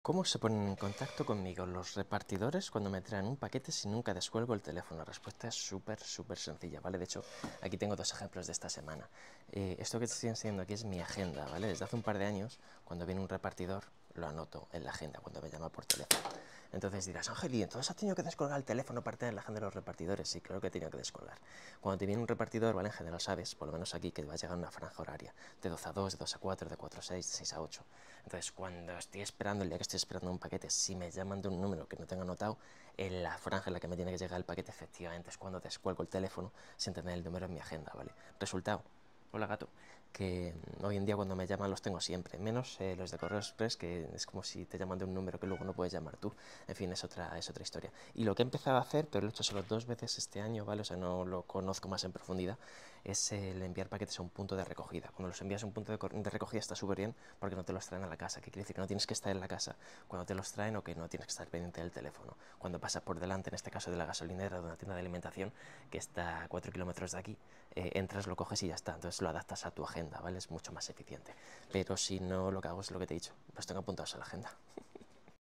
¿Cómo se ponen en contacto conmigo los repartidores cuando me traen un paquete si nunca descuelgo el teléfono? La respuesta es súper sencilla, ¿vale? De hecho, aquí tengo dos ejemplos de esta semana. Esto que te estoy enseñando aquí es mi agenda, ¿vale? Desde hace un par de años, cuando viene un repartidor, lo anoto en la agenda cuando me llama por teléfono. Entonces dirás, Ángel, ¿y entonces has tenido que descolgar el teléfono para tener la agenda de los repartidores? Sí, claro que he tenido que descolgar. Cuando te viene un repartidor, ¿vale? En general sabes, por lo menos aquí, que va a llegar una franja horaria, de 12 a 2, de 2 a 4, de 4 a 6, de 6 a 8. Entonces, cuando estoy esperando, el día que estoy esperando un paquete, si me llaman de un número que no tengo anotado, en la franja en la que me tiene que llegar el paquete, efectivamente es cuando descuelgo el teléfono sin tener el número en mi agenda, ¿vale? Resultado, hola gato, que hoy en día cuando me llaman los tengo siempre, menos los de Correo Express, que es como si te llaman de un número que luego no puedes llamar tú. En fin, es otra historia. Y lo que he empezado a hacer, pero lo he hecho solo 2 veces este año, ¿vale? O sea, no lo conozco más en profundidad, es el enviar paquetes a un punto de recogida. Cuando los envías a un punto de recogida está súper bien porque no te los traen a la casa, que quiere decir que no tienes que estar en la casa cuando te los traen, o que no tienes que estar pendiente del teléfono cuando pasas por delante, en este caso de la gasolinera, de una tienda de alimentación que está a 4 kilómetros de aquí. Entras, lo coges y ya está. Entonces lo adaptas a tu agenda, ¿vale? Es mucho más eficiente. Pero si no, lo que hago es lo que te he dicho, los tengo apuntados a la agenda.